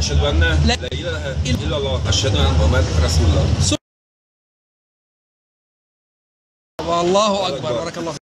أشهد أن لا إله إلا الله أشهد أن محمد رسول الله. والله أكبر. بارك الله.